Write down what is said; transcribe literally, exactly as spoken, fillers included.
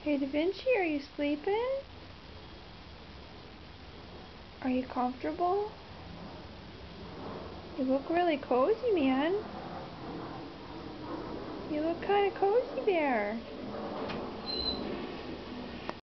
Hey DaVinci, are you sleeping? Are you comfortable? You look really cozy, man. You look kind of cozy there.